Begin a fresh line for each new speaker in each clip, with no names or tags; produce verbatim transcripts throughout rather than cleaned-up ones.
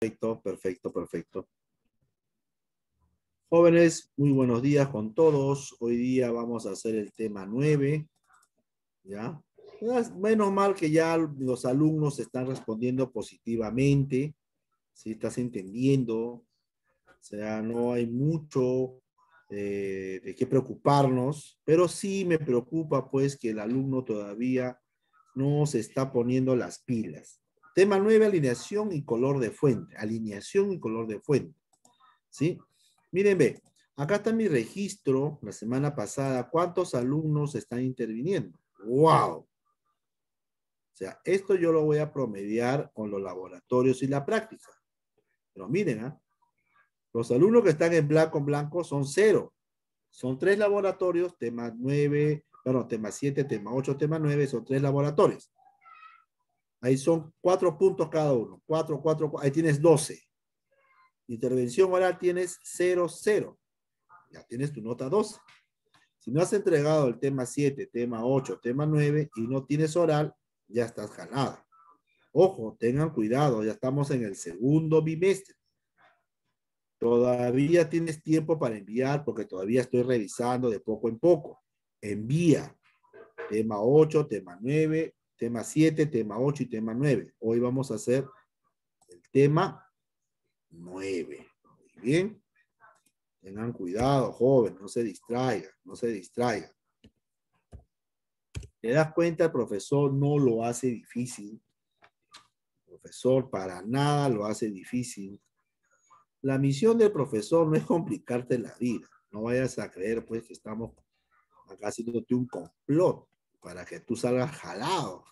Perfecto, perfecto, perfecto. Jóvenes, muy buenos días con todos. Hoy día vamos a hacer el tema nueve, ¿ya? Menos mal que ya los alumnos están respondiendo positivamente, si estás entendiendo, o sea, no hay mucho eh, de qué preocuparnos, pero sí me preocupa pues que el alumno todavía no se está poniendo las pilas. Tema nueve, alineación y color de fuente. Alineación y color de fuente. ¿Sí? Miren, ve, acá está mi registro la semana pasada. ¿Cuántos alumnos están interviniendo? ¡Wow! O sea, esto yo lo voy a promediar con los laboratorios y la práctica. Pero miren, ¿ah? Los alumnos que están en blanco en blanco son cero. Son tres laboratorios, tema nueve, perdón, tema siete, tema ocho, tema nueve, son tres laboratorios. Ahí son cuatro puntos cada uno. Cuatro, cuatro, ahí tienes doce. Intervención oral tienes cero, cero. Ya tienes tu nota doce. Si no has entregado el tema siete, tema ocho, tema nueve y no tienes oral, ya estás jalada. Ojo, tengan cuidado, ya estamos en el segundo bimestre. Todavía tienes tiempo para enviar porque todavía estoy revisando de poco en poco. Envía tema ocho, tema nueve, tema siete, tema ocho y tema nueve. Hoy vamos a hacer el tema nueve. Muy bien. Tengan cuidado, joven, no se distraigan, no se distraigan. ¿Te das cuenta? El profesor no lo hace difícil. El profesor para nada lo hace difícil. La misión del profesor no es complicarte la vida. No vayas a creer, pues, que estamos acá haciéndote un complot para que tú salgas jalado.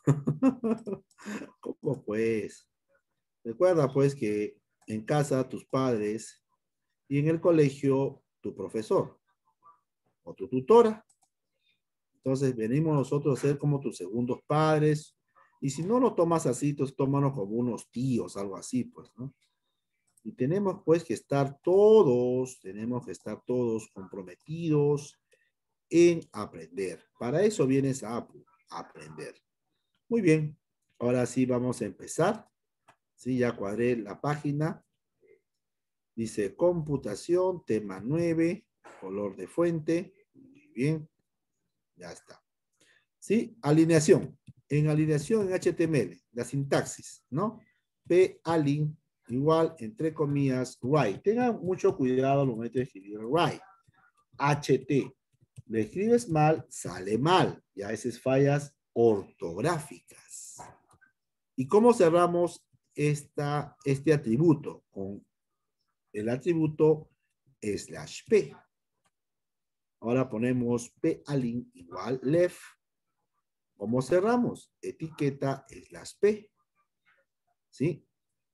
¿Cómo pues? Recuerda, pues, que en casa tus padres y en el colegio tu profesor o tu tutora. Entonces venimos nosotros a ser como tus segundos padres. Y si no lo tomas así, entonces tómanos como unos tíos, algo así, pues, ¿no? Y tenemos pues que estar todos, tenemos que estar todos comprometidos en aprender. Para eso vienes a aprender. Muy bien, ahora sí vamos a empezar. Sí, ya cuadré la página. Dice computación, tema nueve, color de fuente. Muy bien, ya está. ¿Sí? Alineación. En alineación en H T M L, la sintaxis, ¿no? P-alin igual, entre comillas, right. Tengan mucho cuidado al momento de escribir right. H T. Le escribes mal, sale mal. Ya esas fallas ortográficas. ¿Y cómo cerramos esta, este atributo? Con el atributo slash P. Ahora ponemos P-alin igual left. ¿Cómo cerramos? Etiqueta slash P. ¿Sí?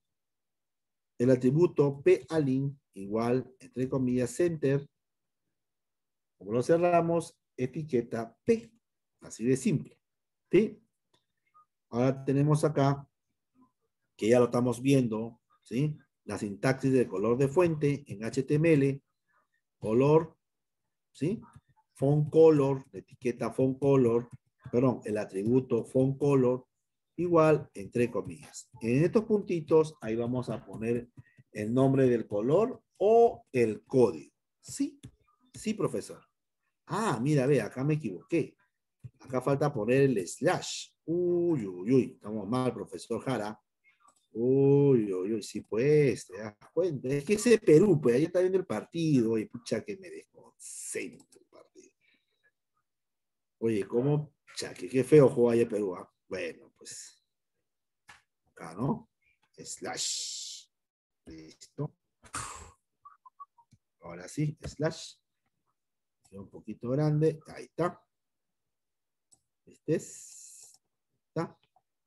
El atributo P-alin igual, entre comillas, center. Como lo cerramos, etiqueta P. Así de simple. ¿Sí? Ahora tenemos acá, que ya lo estamos viendo, ¿sí? La sintaxis de color de fuente en H T M L. Color, ¿sí? Font color, la etiqueta font color, perdón, el atributo font color, igual, entre comillas. En estos puntitos, ahí vamos a poner el nombre del color o el código. Sí, sí, profesor. Ah, mira, ve, acá me equivoqué. Acá falta poner el slash. Uy, uy, uy, estamos mal, profesor Jara. Uy, uy, uy, sí, pues, te das cuenta. Es que ese Perú, pues, ahí está viendo el partido, y pucha que me desconcentro el partido. Oye, ¿cómo? Pucha, que qué feo jugó ayer Perú, ¿ah? Bueno, pues, acá, ¿no? Slash. Listo. Ahora sí, slash. Un poquito grande, ahí está. Este es. Está.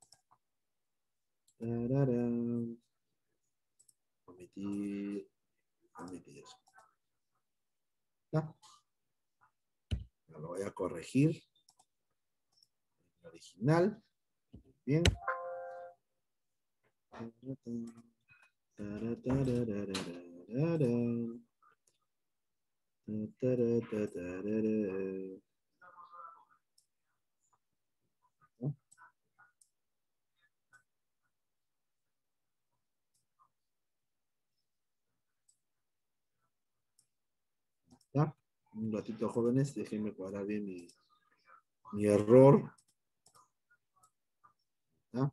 Tararán. Omitir. Omitir. ¿Está? Lo voy a corregir. El original. Bien. ¿Ya? Un ratito, jóvenes, déjenme cuadrar bien mi, mi error. ¿Ya?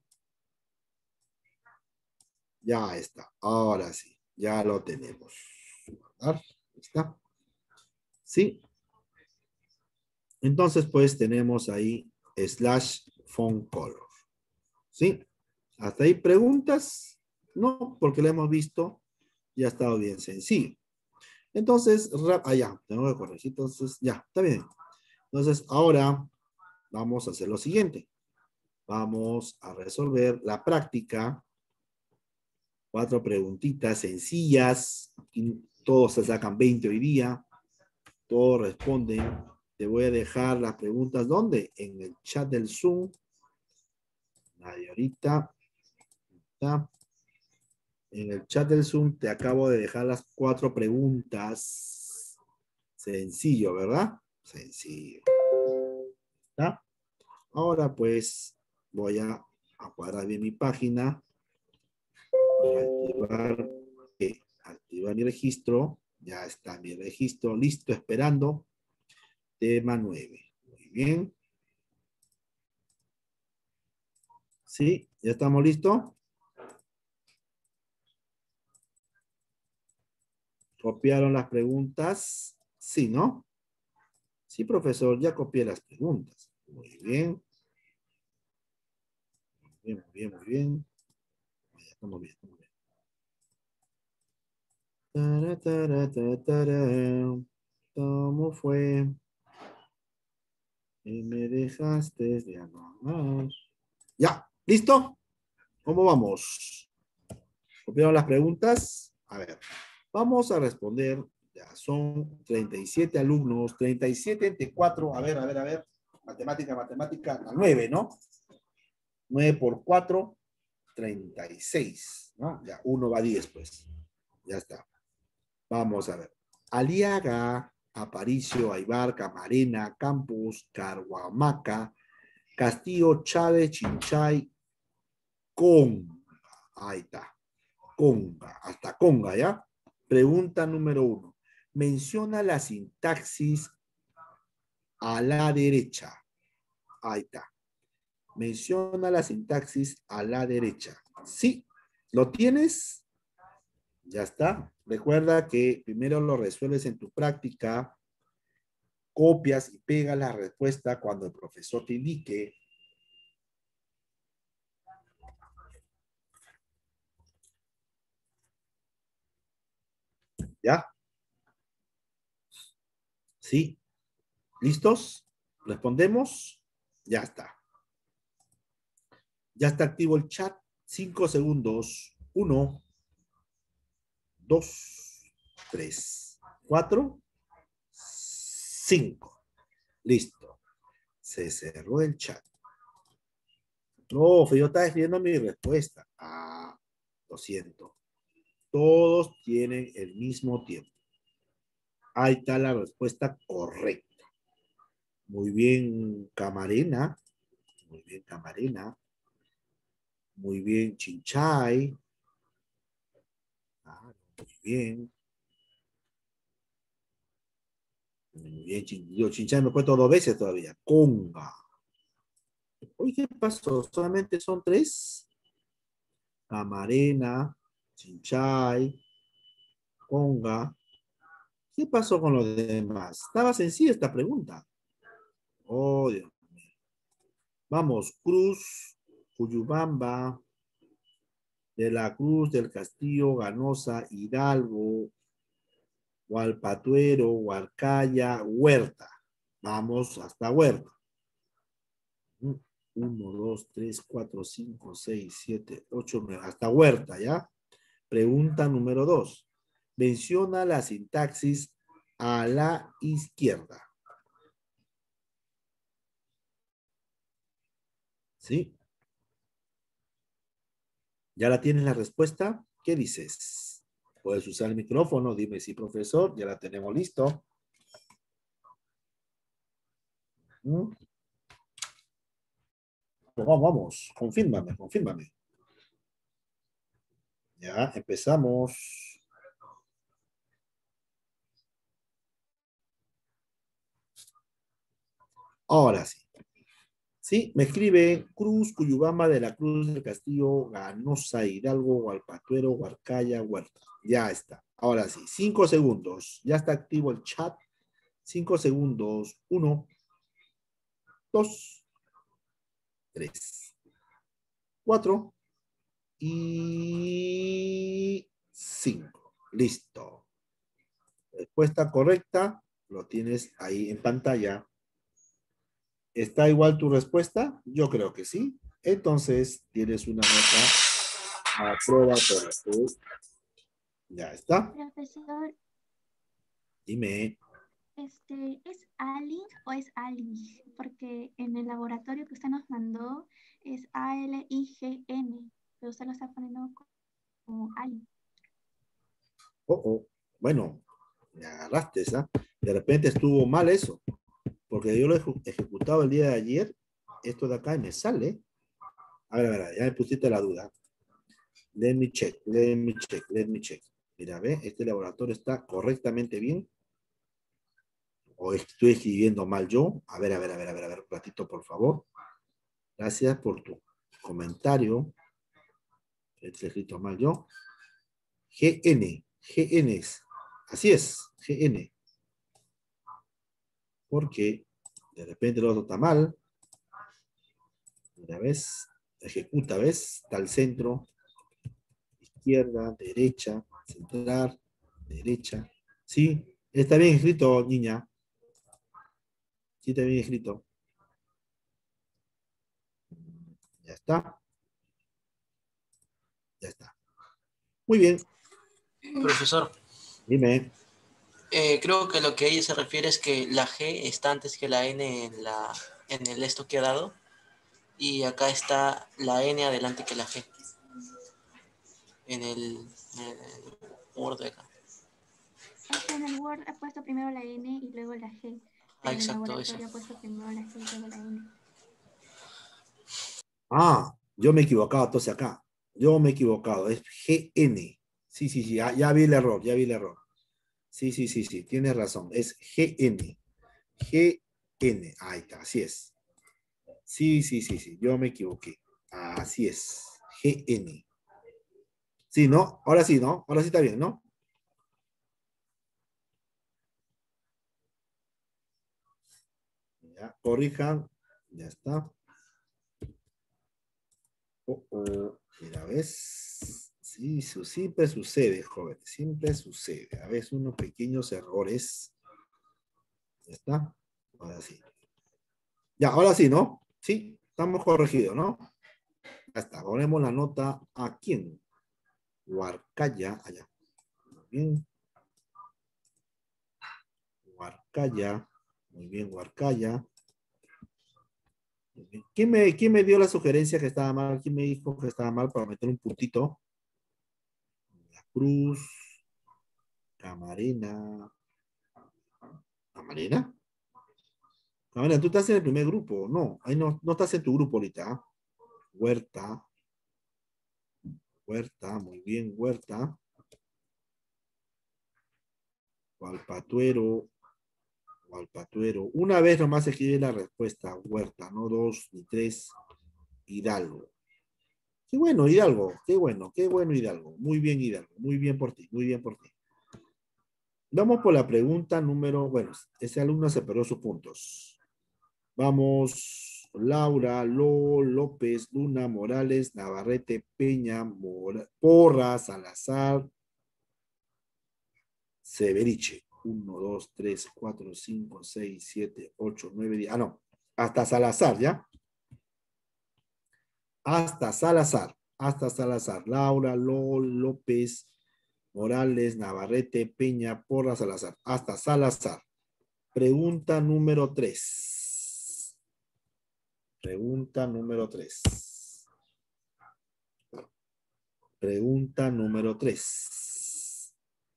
Ya está. Ahora sí, ya lo tenemos. ¿Verdad? ¿Está? Sí. Entonces, pues tenemos ahí slash phone color. ¿Sí? ¿Hasta ahí preguntas? No, porque lo hemos visto. Ya ha estado bien sencillo. Entonces, ah, ya, tengo que corregir. Entonces, ya, está bien. Entonces, ahora vamos a hacer lo siguiente. Vamos a resolver la práctica. Cuatro preguntitas sencillas. Todos se sacan veinte hoy día. Todos responden. Te voy a dejar las preguntas, ¿dónde? En el chat del Zoom. Nadie ahorita. ¿Está? En el chat del Zoom te acabo de dejar las cuatro preguntas. Sencillo, ¿verdad? Sencillo. ¿Está? Ahora pues voy a, a cuadrar bien mi página. Voy a activar, eh, activar mi registro. Ya está mi registro listo, esperando. Tema nueve. Muy bien. ¿Sí? ¿Ya estamos listos? ¿Copiaron las preguntas? Sí, ¿no? Sí, profesor, ya copié las preguntas. Muy bien. Muy bien, muy bien, muy bien. Ya estamos bien, estamos bien. Tara, tara, tara, tara. ¿Cómo fue? Y me dejaste de amar. Ya, ¿listo? ¿Cómo vamos? ¿Copiaron las preguntas? A ver, vamos a responder. Ya son treinta y siete alumnos, treinta y siete entre cuatro. A ver, a ver, a ver. Matemática, matemática, a nueve, ¿no? nueve por cuatro, treinta y seis, ¿no? Ya, uno va a diez, pues. Ya está. Vamos a ver. Aliaga, Aparicio, Aybar, Camarena, Campos, Carhuamaca, Castillo, Chávez, Chinchay, Conga. Ahí está. Conga. Hasta Conga, ¿ya? Pregunta número uno. Menciona la sintaxis a la derecha. Ahí está. Menciona la sintaxis a la derecha. Sí. ¿Lo tienes? Ya está. Recuerda que primero lo resuelves en tu práctica, copias y pegas la respuesta cuando el profesor te indique. ¿Ya? ¿Sí? ¿Listos? ¿Respondemos? Ya está. Ya está activo el chat. Cinco segundos. Uno, dos, tres, cuatro, cinco. Listo. Se cerró el chat. No, yo estaba escribiendo mi respuesta. Ah, lo siento. Todos tienen el mismo tiempo. Ahí está la respuesta correcta. Muy bien, Camarena. Muy bien, Camarena. Muy bien, Chinchay. Ah, muy bien. Muy bien, Chin- yo Chinchay me cuento dos veces todavía. Conga. Oye, ¿qué pasó? ¿Solamente son tres? Camarena, Chinchay, Conga. ¿Qué pasó con los demás? Estaba sencilla esta pregunta. Oh, Dios mío. Vamos, Cruz, Cuyubamba, de la Cruz, del Castillo, Ganosa, Hidalgo, Hualpatuero, Huarcaya, Huerta. Vamos hasta Huerta. Uno, dos, tres, cuatro, cinco, seis, siete, ocho, nueve. Hasta Huerta, ¿ya? Pregunta número dos. Menciona la sintaxis a la izquierda. ¿Sí? ¿Ya la tienes la respuesta? ¿Qué dices? Puedes usar el micrófono, dime sí, profesor, ya la tenemos listo. ¿Mm? Vamos, vamos, confírmame, confírmame. Ya, empezamos. Ahora sí. Sí, me escribe Cruz, Cuyubamba de la Cruz del Castillo, Ganosa, Hidalgo, Gualpatuero, Huarcaya, Huerta. Ya está. Ahora sí, cinco segundos. Ya está activo el chat. Cinco segundos. Uno, dos, tres, cuatro y cinco. Listo. Respuesta correcta. Lo tienes ahí en pantalla. ¿Está igual tu respuesta? Yo creo que sí. Entonces tienes una nota a prueba por tu. Ya está.
Profesor,
Dime.
este, ¿es Ali o es Ali? Porque en el laboratorio que usted nos mandó es A L I G N, pero usted lo está poniendo como Ali.
Oh, oh. Bueno, me agarraste esa. De repente estuvo mal eso, porque yo lo he eju- ejecutado el día de ayer. Esto de acá y me sale. A ver, a ver, ya me pusiste la duda. Let me check, let me check, let me check. Mira, ve, este laboratorio está correctamente bien. O estoy escribiendo mal yo. A ver, a ver, a ver, a ver, a ver, un ratito, por favor. Gracias por tu comentario. Estoy escrito mal yo. G N, G N es. Así es, G N. Porque de repente lo otro está mal. Mira, ¿ves? Ejecuta, ¿ves? Está al centro, izquierda, derecha, centrar, derecha. Sí, está bien escrito, niña. Sí, está bien escrito. Ya está, ya está. Muy bien,
Profesor,
dime.
eh, creo que lo que ella se refiere es que la G está antes que la N en, la, en el esto que ha dado y acá está la N adelante que la G en el, en el Word de acá.
Es que en el Word ha puesto primero la N y luego la G,
Ah,
pero en el
exacto, eso.
laboratorio ha puesto primero la G y luego la N.
Ah, yo me he equivocado entonces acá. Yo me he equivocado, es G N. Sí, sí, sí, ya, ya vi el error, ya vi el error. Sí, sí, sí, sí, tienes razón, es G N. G N, ahí está, así es. Sí, sí, sí, sí, yo me equivoqué. Así es, G N. Sí, ¿no? Ahora sí, ¿no? Ahora sí está bien, ¿no? Ya, corrijan, ya está. Oh, oh, mira, ¿ves? Sí, su- siempre sucede, joven, siempre sucede. A veces unos pequeños errores. Ya está. Ahora sí. Ya, ahora sí, ¿no? Sí, estamos corregidos, ¿no? Ya está. Ponemos la nota a quién. Huarcaya, allá. Muy bien. Huarcaya. Muy bien, Huarcaya. Muy bien. ¿Quién me, quién me dio la sugerencia que estaba mal? ¿Quién me dijo que estaba mal para meter un puntito? La Cruz. Camarena. ¿Camarena? Camarena, tú estás en el primer grupo. No, ahí no, no estás en tu grupo ahorita. ¿Ah? Huerta. Huerta, muy bien, Huerta. Gualpatuero. Gualpatuero. Una vez nomás escribe la respuesta. Huerta, no dos ni tres. Hidalgo. Qué bueno, Hidalgo. Qué bueno, qué bueno, Hidalgo. Muy bien, Hidalgo. Muy bien por ti, muy bien por ti. Vamos por la pregunta número, bueno, ese alumno se perdió sus puntos. Vamos, Laura, Lo, López, Luna, Morales, Navarrete, Peña, Mora, Porra, Salazar, Severiche. Uno, dos, tres, cuatro, cinco, seis, siete, ocho, nueve, diez. Ah, no. Hasta Salazar, ¿ya? Hasta Salazar. Hasta Salazar. Laura, Lol, López, Morales, Navarrete, Peña, Porra, Salazar. Hasta Salazar. Pregunta número tres. Pregunta número tres. Pregunta número tres.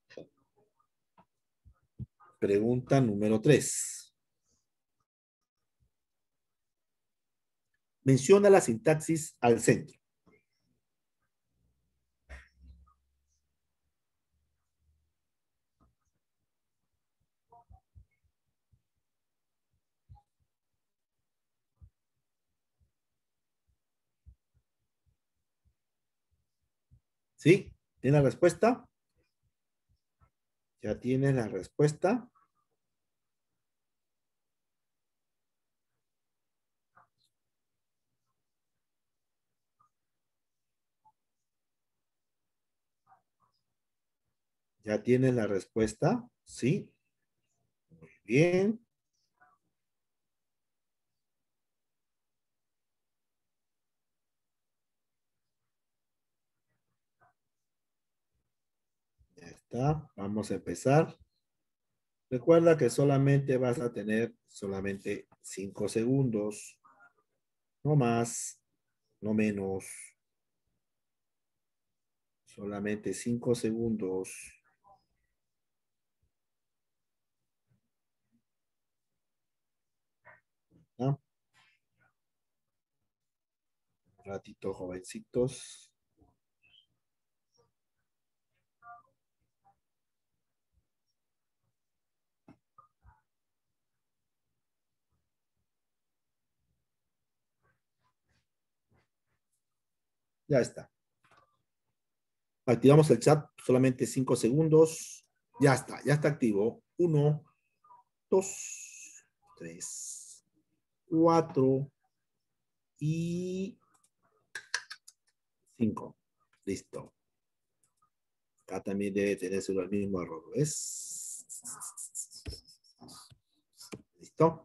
Pregunta número tres. Menciona la sintaxis al centro. ¿Sí? ¿Tienes la respuesta? ¿Ya tienes la respuesta? ¿Ya tienes la respuesta? Sí. Muy bien. Ya está. Vamos a empezar. Recuerda que solamente vas a tener solamente cinco segundos. No más, no menos. Solamente cinco segundos. ¿Ah? Un ratito, jovencitos. Ya está. Activamos el chat, solamente cinco segundos. Ya está, ya está activo. Uno, dos, tres, cuatro y cinco. Listo. Acá también debe tener el mismo error. ¿Ves? ¿Listo?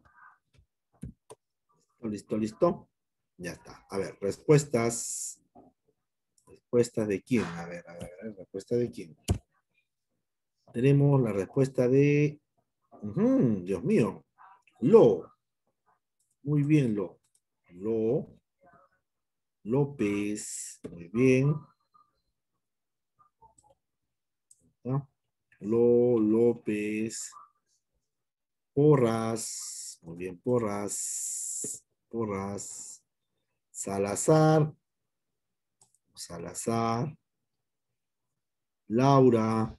Listo, listo. Ya está. A ver, respuestas. ¿Respuesta de quién? A ver, a ver, a ver, ¿respuesta de quién? Tenemos la respuesta de... Uh-huh, Dios mío. Lo. Muy bien, Lo. Lo. López. Muy bien. ¿No? Lo López. Porras. Muy bien, Porras. Porras. Salazar. Salazar. Laura.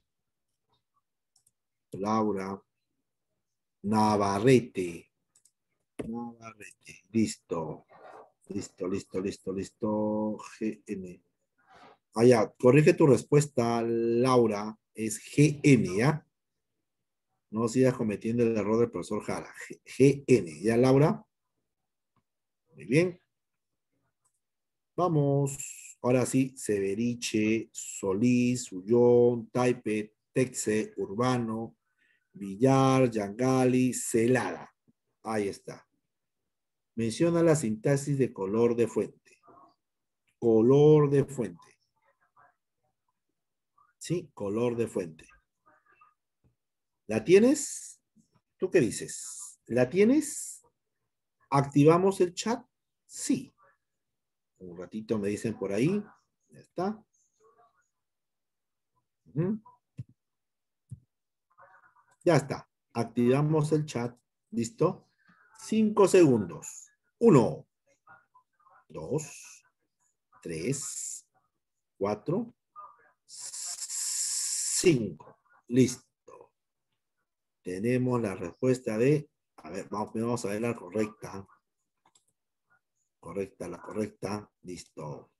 Laura. Navarrete. Navarrete. Listo. Listo, listo, listo, listo. G N. Ah, ya. Corrige tu respuesta, Laura. Es G N, ¿ya? No sigas cometiendo el error del profesor Jara. G N. ¿Ya, Laura? Muy bien. Vamos. Ahora sí, Severiche, Solís, Ullón, Taipe, Texe, Urbano, Villar, Yangali, Celada. Ahí está. Menciona la sintaxis de color de fuente. Color de fuente. Sí, color de fuente. ¿La tienes? ¿Tú qué dices? ¿La tienes? ¿Activamos el chat? Sí. Un ratito me dicen por ahí. Ya está. Uh-huh. Ya está. Activamos el chat. ¿Listo? Cinco segundos. Uno, dos, tres, cuatro, cinco. Listo. Tenemos la respuesta de... A ver, vamos, vamos a ver la correcta. Correcta, la correcta. Listo.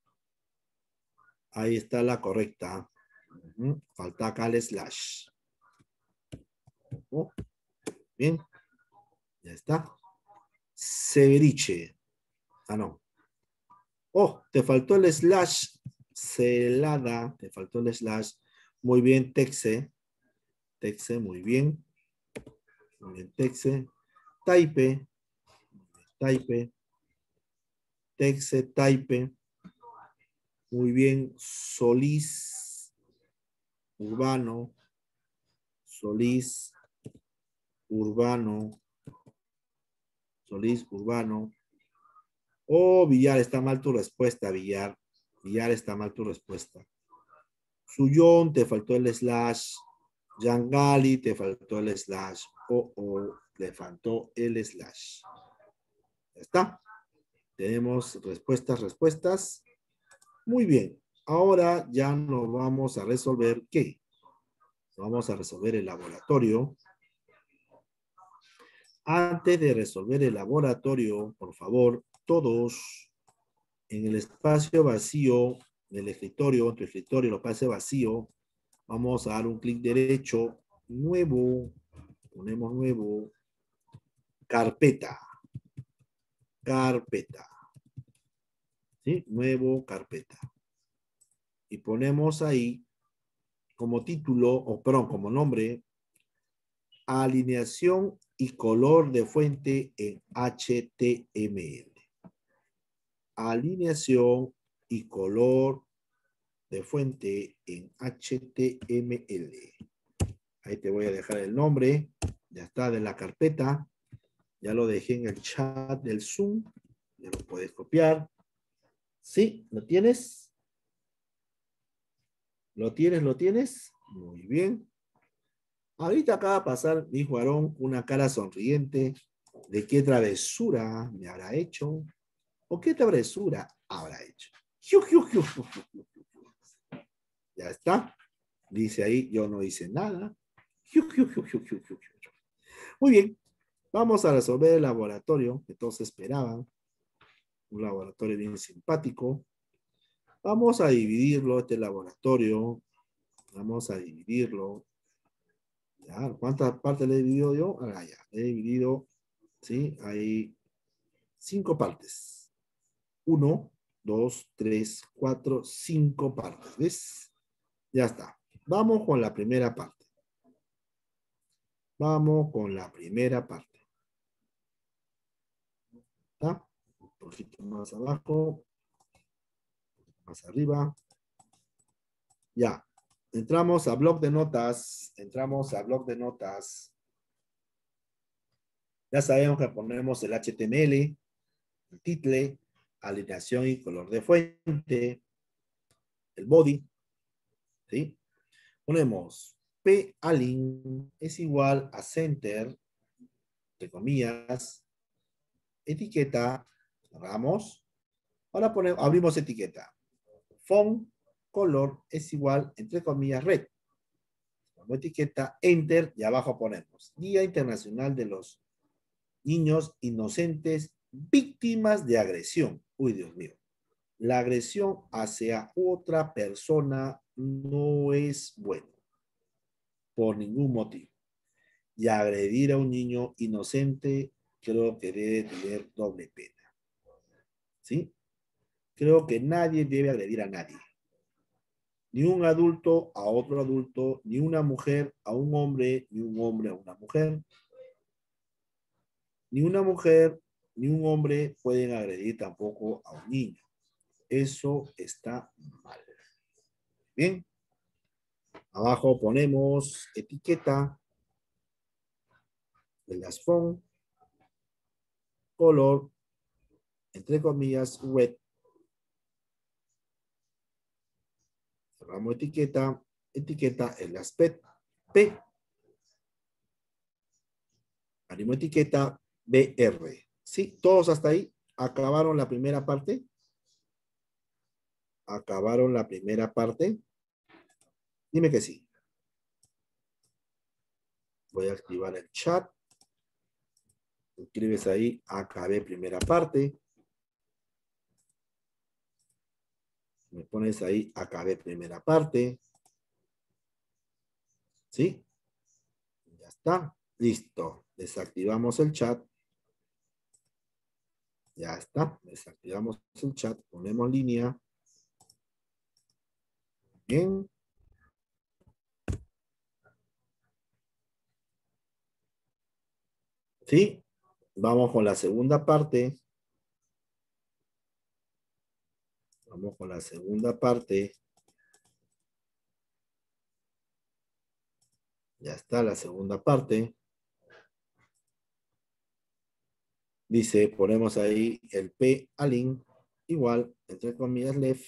Ahí está la correcta. Uh-huh. Falta acá el slash. Oh, bien. Ya está. Severiche. Ah, no. Oh, te faltó el slash. Celada. Te faltó el slash. Muy bien, Texe. Texe, muy bien. Muy bien, Texe. Taipe. Taipe. Texe, Taipe. Muy bien. Solís. Urbano. Solís. Urbano. Solís, Urbano. Oh, Villar, está mal tu respuesta, Villar. Villar, está mal tu respuesta. Suyón, te faltó el slash. Yangali, te faltó el slash. Oh, oh, le faltó el slash. Ya está. Tenemos respuestas, respuestas. Muy bien. Ahora ya nos vamos a resolver ¿qué? Vamos a resolver el laboratorio. Antes de resolver el laboratorio, por favor, todos en el espacio vacío del escritorio, tu escritorio lo pase vacío, vamos a dar un clic derecho, nuevo, ponemos nuevo, carpeta, carpeta, ¿sí? Nuevo, carpeta. Y ponemos ahí como título, o perdón, como nombre, alineación y color de fuente en H T M L. Alineación y color de fuente en H T M L. Ahí te voy a dejar el nombre. Ya está de la carpeta. Ya lo dejé en el chat del Zoom. Ya lo puedes copiar. ¿Sí? ¿Lo tienes? ¿Lo tienes? ¿Lo tienes? Muy bien. Ahorita acaba de pasar mi hijo Aarón una cara sonriente de qué travesura me habrá hecho o qué travesura habrá hecho. Ya está. Dice ahí, yo no hice nada. Muy bien. Vamos a resolver el laboratorio que todos esperaban. Un laboratorio bien simpático. Vamos a dividirlo, este laboratorio. Vamos a dividirlo. Ya, ¿cuántas partes le he dividido yo? Ah, ya, he dividido, ¿sí? Hay cinco partes. Uno, dos, tres, cuatro, cinco partes. ¿Ves? Ya está. Vamos con la primera parte. Vamos con la primera parte. ¿Está? Un poquito más abajo. Más arriba. Ya. Entramos a bloc de notas. Entramos a bloc de notas. Ya sabemos que ponemos el H T M L, el título, alineación y color de fuente, el body, ¿sí? Ponemos p-align es igual a center, entre comillas, etiqueta, cerramos. Ahora ponemos, abrimos etiqueta. Font, color es igual, entre comillas, red. Como etiqueta, enter, y abajo ponemos Día Internacional de los Niños Inocentes Víctimas de Agresión. Uy, Dios mío. La agresión hacia otra persona no es bueno, por ningún motivo. Y agredir a un niño inocente creo que debe tener doble pena. ¿Sí? Creo que nadie debe agredir a nadie. Ni un adulto a otro adulto, ni una mujer a un hombre, ni un hombre a una mujer. Ni una mujer, ni un hombre pueden agredir tampoco a un niño. Eso está mal. Bien. Abajo ponemos etiqueta de las font, color, entre comillas, red. Cerramos etiqueta, etiqueta el aspecto P. Abrimos etiqueta B R. ¿Sí? Todos hasta ahí acabaron la primera parte. Acabaron la primera parte. Dime que sí. Voy a activar el chat. Escribes ahí, acabé primera parte. Me pones ahí, acabé primera parte. ¿Sí? Ya está. Listo. Desactivamos el chat. Ya está. Desactivamos el chat. Ponemos línea. Bien. ¿Sí? Vamos con la segunda parte. Vamos con la segunda parte. Ya está la segunda parte. Dice, ponemos ahí el p-align igual, entre comillas, left.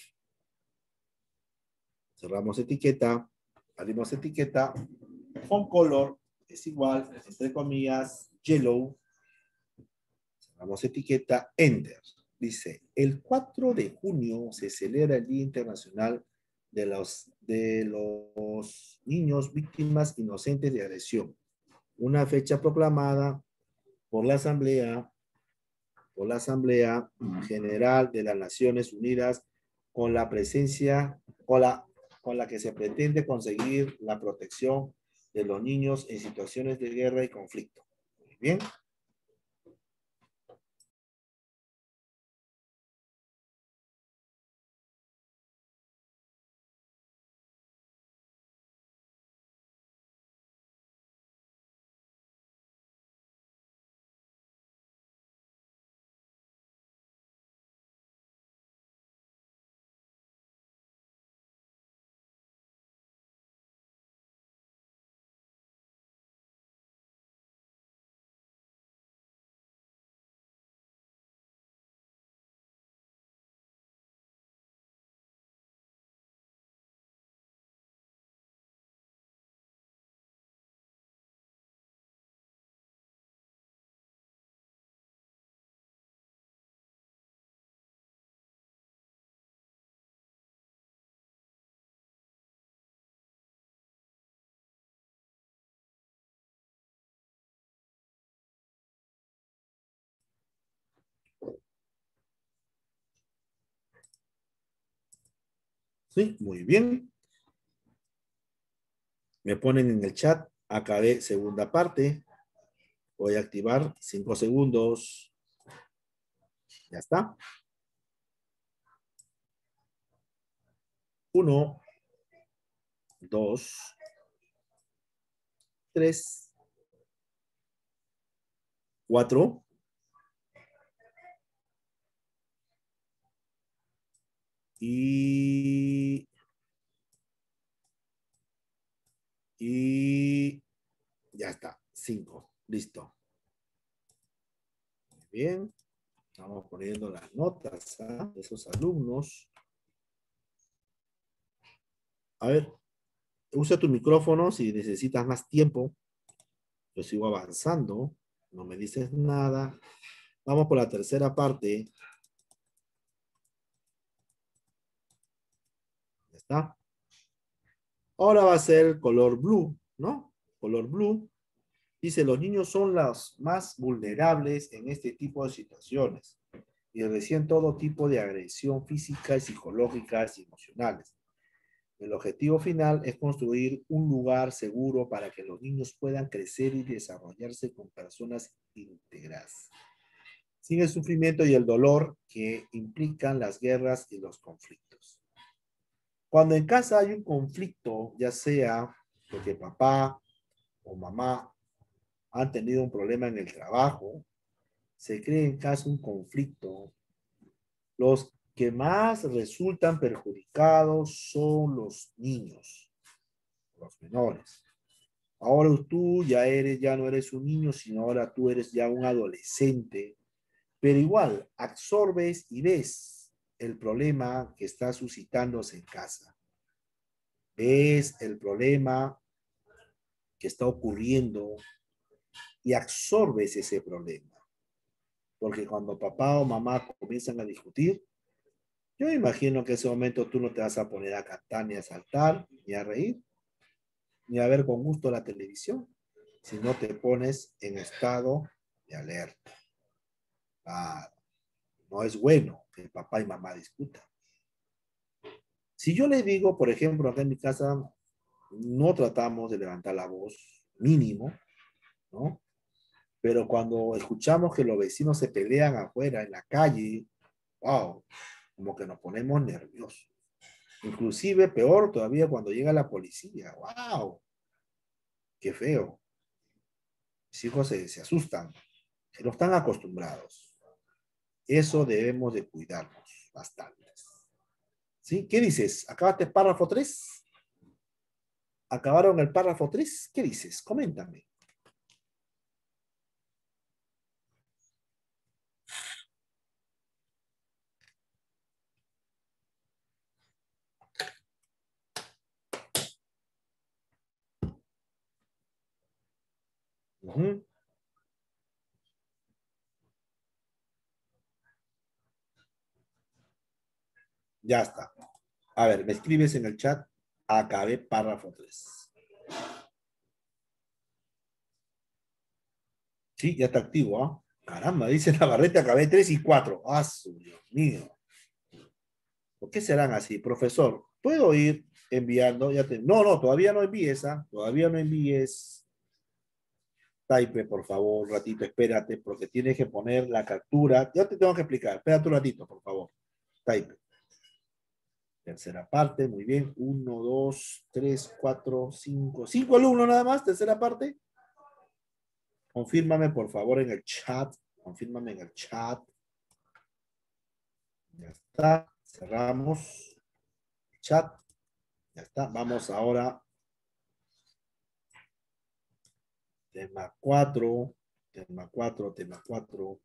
Cerramos etiqueta. Abrimos etiqueta. Font color es igual, entre comillas, yellow. Cerramos etiqueta, enter. Dice, el cuatro de junio se celebra el Día Internacional de los, de los Niños Víctimas Inocentes de Agresión. Una fecha proclamada por la Asamblea, por la Asamblea General de las Naciones Unidas con la presencia o la, con la que se pretende conseguir la protección de los niños en situaciones de guerra y conflicto. Muy bien. Sí, muy bien. Me ponen en el chat, acabé segunda parte. Voy a activar cinco segundos. Ya está. Uno, dos, tres, cuatro. Y, y ya está. Cinco. Listo. Muy bien. Estamos poniendo las notas, ¿ah?, de esos alumnos. A ver, usa tu micrófono si necesitas más tiempo. Yo sigo avanzando. No me dices nada. Vamos por la tercera parte. Ya está. Ahora va a ser color blue, ¿no? Color blue. Dice, los niños son los más vulnerables en este tipo de situaciones y reciben todo tipo de agresión física y psicológicas y emocionales. El objetivo final es construir un lugar seguro para que los niños puedan crecer y desarrollarse con personas íntegras, sin el sufrimiento y el dolor que implican las guerras y los conflictos. Cuando en casa hay un conflicto, ya sea porque papá o mamá han tenido un problema en el trabajo, se crea en casa un conflicto, los que más resultan perjudicados son los niños, los menores. Ahora tú ya eres, ya no eres un niño, sino ahora tú eres ya un adolescente, pero igual absorbes y ves el problema que está suscitándose en casa. Ves el problema que está ocurriendo y absorbes ese problema. Porque cuando papá o mamá comienzan a discutir, yo imagino que en ese momento tú no te vas a poner a cantar, ni a saltar, ni a reír, ni a ver con gusto la televisión, sino te pones en estado de alerta. Ah, no es bueno que papá y mamá discutan. Si yo le digo, por ejemplo, acá en mi casa, no tratamos de levantar la voz, mínimo, ¿no? Pero cuando escuchamos que los vecinos se pelean afuera, en la calle, wow, como que nos ponemos nerviosos. Inclusive peor todavía cuando llega la policía. ¡Wow! ¡Qué feo! Mis hijos se, se asustan. Que no están acostumbrados. Eso debemos de cuidarnos bastante. ¿Sí? ¿Qué dices? ¿Acabaste el párrafo tres? ¿Acabaron el párrafo tres? ¿Qué dices? Coméntame. Uh-huh. Ya está. A ver, me escribes en el chat. Acabé párrafo tres. Sí, ya está activo, ¿ah? ¿eh? Caramba, dice Navarrete, acabé tres y cuatro. ¡Ah, su Dios mío! ¿Por qué serán así? Profesor, ¿puedo ir enviando? Ya te... No, no, todavía no envíes, ¿ah? Todavía no envíes. Type, por favor, un ratito, espérate, porque tienes que poner la captura. Ya te tengo que explicar. Espérate un ratito, por favor. Type. Tercera parte, muy bien. Uno, dos, tres, cuatro, cinco. Cinco alumnos nada más, tercera parte. Confírmame, por favor, en el chat. Confírmame en el chat. Ya está. Cerramos. Chat. Ya está. Vamos ahora. Tema cuatro. Tema cuatro, tema cuatro.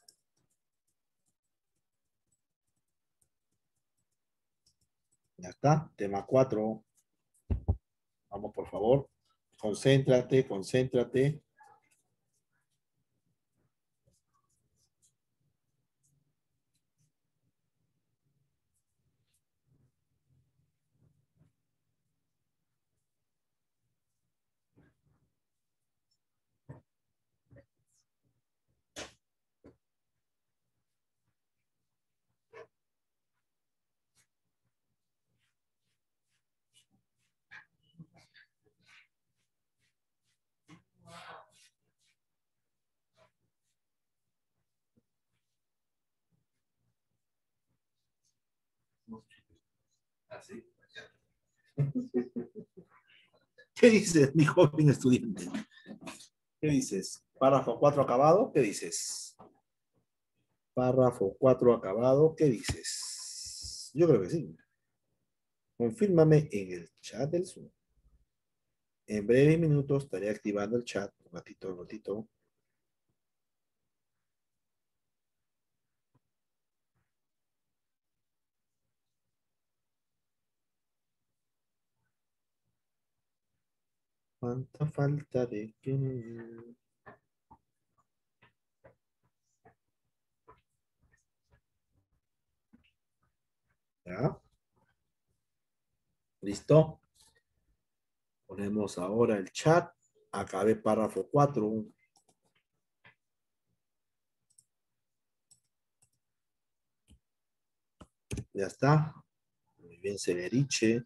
Ya está. Tema cuatro. Vamos, por favor. Concéntrate, concéntrate. ¿Así? ¿Qué dices, mi joven estudiante? ¿Qué dices? ¿Párrafo cuatro acabado? ¿Qué dices? Párrafo cuatro acabado. ¿Qué dices? Yo creo que sí. Confírmame en el chat del Zoom. En breves minutos estaré activando el chat. Un ratito, un ratito. ¿Cuánta falta de que... ¿Ya? ¿Listo? Ponemos ahora el chat. Acabé párrafo cuatro. Ya está. Muy bien, Severiche.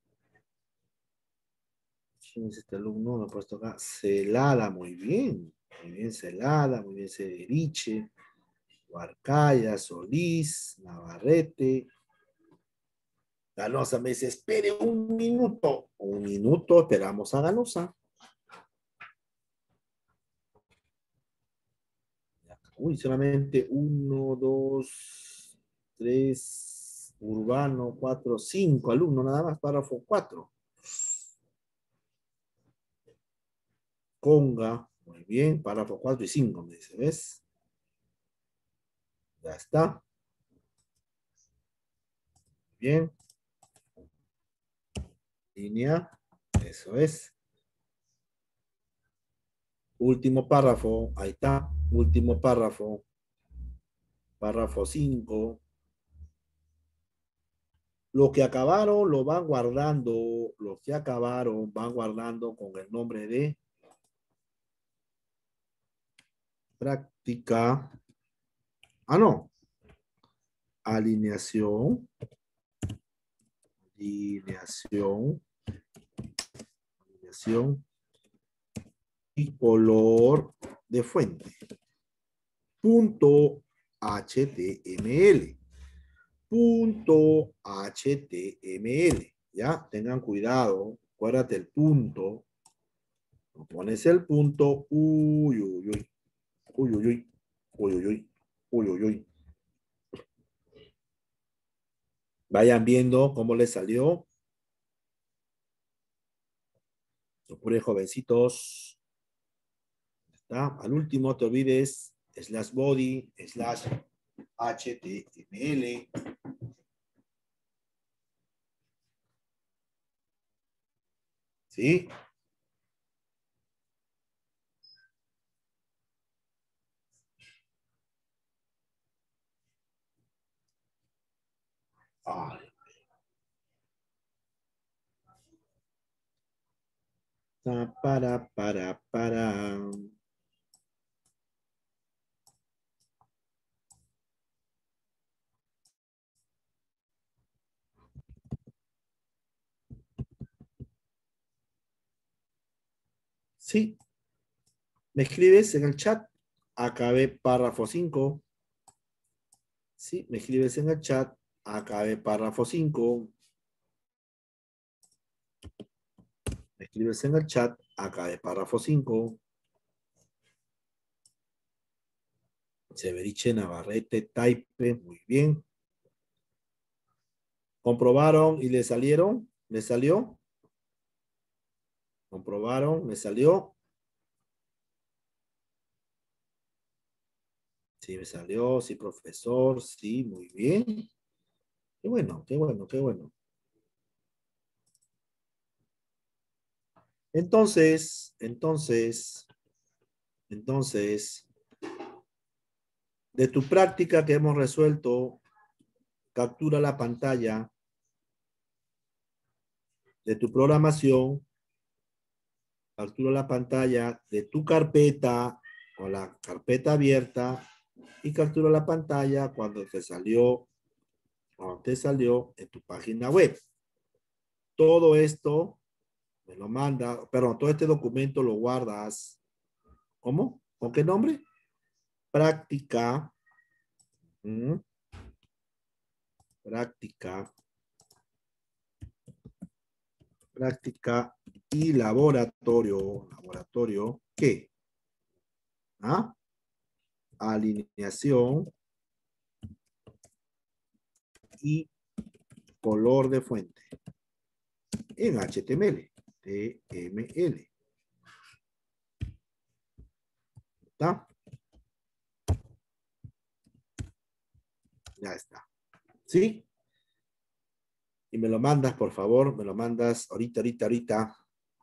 ¿Quién es este alumno? Lo he puesto acá. Celada, muy bien. Muy bien, Celada. Muy bien, Severiche. Huarcaya, Solís, Navarrete. Ganosa me dice, espere un minuto. Un minuto, esperamos a Ganosa. Uy, solamente uno, dos, tres, Urbano, cuatro, cinco alumnos, nada más, párrafo cuatro. Conga, muy bien, párrafo cuatro y cinco, me dice, ¿ves? Ya está. Bien. Línea, eso es. Último párrafo, ahí está, último párrafo. Párrafo cinco. Los que acabaron lo van guardando, los que acabaron van guardando con el nombre de práctica. Ah, no. Alineación. Alineación. Alineación. Y color de fuente. Punto H T M L. Punto H T M L. Ya, tengan cuidado. Acuérdate el punto. Pones el punto. Uy, uy, uy. Uy, uy, uy. Uy, uy, uy. Uy, uy, uy. Vayan viendo cómo les salió. Procure, jovencitos. ¿Está? Al último, te olvides slash body, slash H T M L. ¿Sí? Ay. Para, para, para. Sí. Me escribes en el chat. Acabé párrafo cinco. Sí, me escribes en el chat. Acabé párrafo cinco. Me escribes en el chat. Acabé párrafo cinco. Severiche Navarrete, Taipe. Muy bien. ¿Comprobaron y le salieron? ¿Le salió? ¿Comprobaron? ¿Le salió? Sí, me salió. Sí, profesor. Sí, muy bien. Qué bueno, qué bueno, qué bueno. Entonces, entonces, entonces, de tu práctica que hemos resuelto, captura la pantalla de tu programación, captura la pantalla de tu carpeta o la carpeta abierta y captura la pantalla cuando te salió, cuando te salió en tu página web. Todo esto me lo manda, perdón, todo este documento lo guardas. ¿Cómo? ¿Con qué nombre? Práctica. ¿Mm? Práctica. Práctica y laboratorio. Laboratorio, ¿qué? ¿Ah? Alineación y color de fuente en H T M L. T M L. ¿Está? Ya está. ¿Sí? Y me lo mandas, por favor. Me lo mandas ahorita, ahorita, ahorita.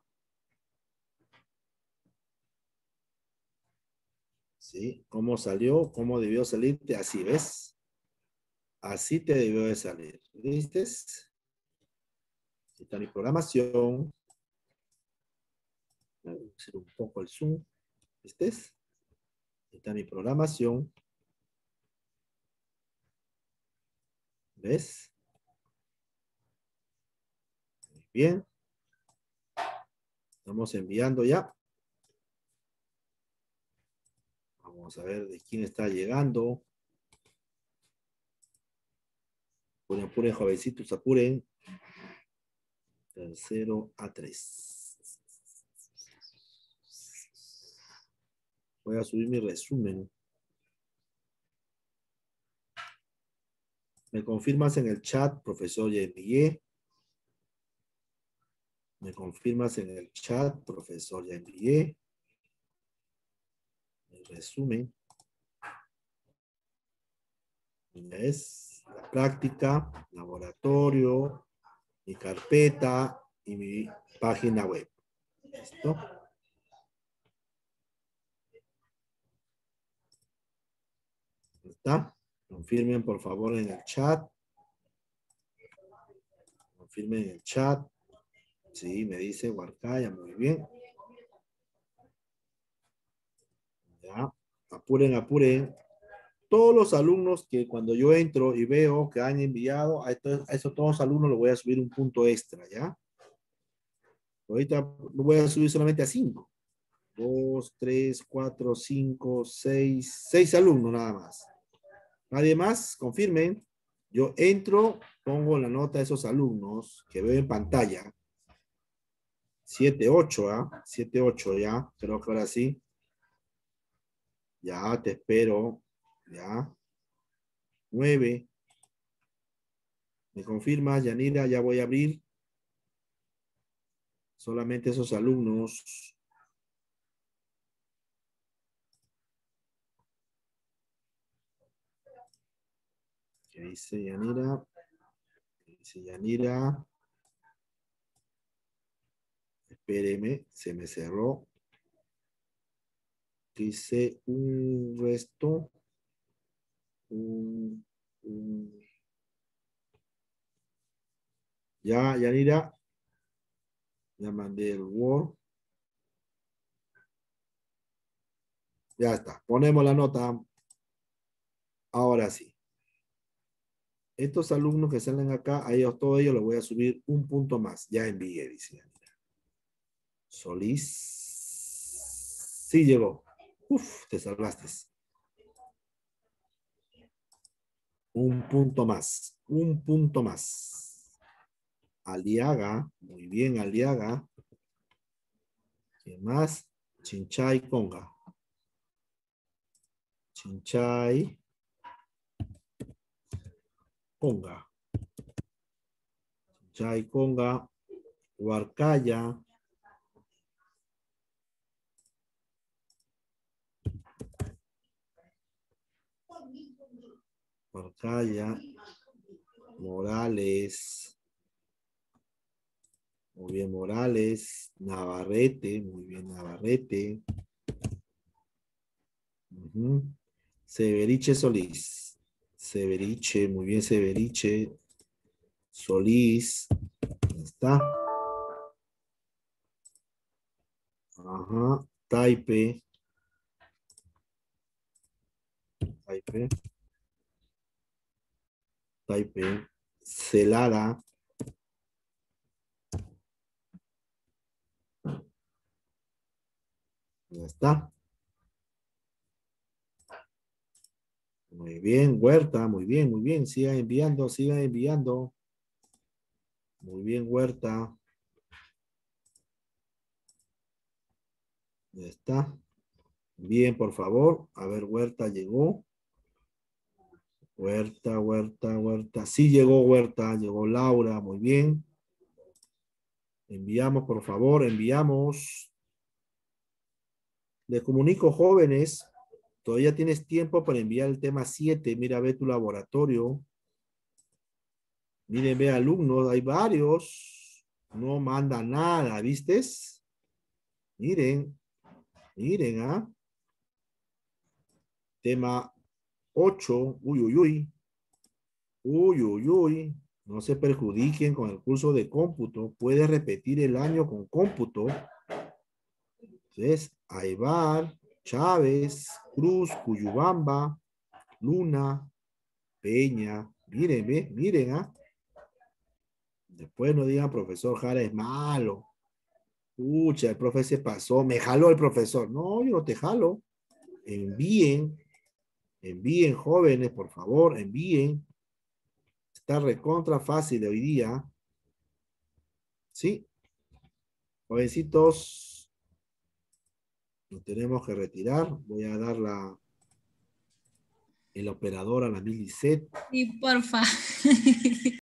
¿Sí? ¿Cómo salió? ¿Cómo debió salirte? Así, ¿ves? Así te debió de salir. ¿Viste? Aquí está mi programación. Voy a hacer un poco el zoom. ¿Viste? Aquí está mi programación. ¿Ves? Muy bien. Estamos enviando ya. Vamos a ver de quién está llegando. Apuren, apuren, jovencitos, apuren. Tercero a tres. Voy a subir mi resumen. ¿Me confirmas en el chat, profesor? Ya envié. ¿Me confirmas en el chat, profesor? Ya envié. El resumen. Es la práctica, laboratorio, mi carpeta y mi página web. ¿Listo? ¿Está? Confirmen, por favor, en el chat. Confirmen en el chat. Sí, me dice Huarcaya, muy bien. Ya, apuren, apuren. Todos los alumnos que cuando yo entro y veo que han enviado, a, estos, a esos todos los alumnos les voy a subir un punto extra, ¿ya? Ahorita lo voy a subir solamente a cinco. Dos, tres, cuatro, cinco, seis, seis alumnos nada más. Nadie más, confirmen. Yo entro, pongo la nota de esos alumnos que veo en pantalla. Siete, ocho, ¿ah? Siete, ocho, ya. Creo que ahora sí. Ya, te espero. Ya. Nueve. ¿Me confirmas, Yanira? Ya voy a abrir. Solamente esos alumnos. ¿Qué dice Yanira? ¿Qué dice Yanira? Espéreme, se me cerró. Dice un resto. Un, un. Ya, Yanira. Ya mandé el Word. Ya está. Ponemos la nota. Ahora sí. Estos alumnos que salen acá, a ellos, todos ellos, les voy a subir un punto más. Ya envié, dice Yanira. Solís. Sí llegó. Uf, te salvaste. Un punto más. Un punto más. Aliaga. Muy bien, Aliaga. ¿Quién más? Chinchay Conga. Chinchay Conga. Chinchay Conga. Huarcaya. Huarcaya. Morales. Muy bien, Morales. Navarrete. Muy bien, Navarrete. Uh-huh. Severiche Solís. Severiche, muy bien, Severiche. Solís. Ya está. Ajá. Taipe. Taipe. Taipe. Celada. Ya está. Muy bien, Huerta, muy bien, muy bien. Siga enviando, siga enviando. Muy bien, Huerta. Ya está. Bien, por favor. A ver, Huerta llegó. Huerta, Huerta, Huerta. Sí llegó Huerta, llegó Laura, muy bien. Enviamos, por favor, enviamos. Les comunico, jóvenes, todavía tienes tiempo para enviar el tema siete. Mira, ve tu laboratorio. Miren, ve alumnos, hay varios. No manda nada, ¿vistes? Miren, miren, ¿ah? Tema ocho. Uy, uy, uy. Uy, uy, uy. No se perjudiquen con el curso de cómputo. Puede repetir el año con cómputo. Entonces, Aybar, Chávez, Cruz, Cuyubamba, Luna, Peña. Miren, ve, miren, ¿ah? Después no digan, profesor Jara es malo. Pucha, el profe se pasó, me jaló el profesor. No, yo no te jalo. Envíen, envíen, jóvenes, por favor, envíen. Está recontra fácil de hoy día. ¿Sí? Jovencitos, nos tenemos que retirar. Voy a dar la, el operador a la Milicet.
Sí, porfa.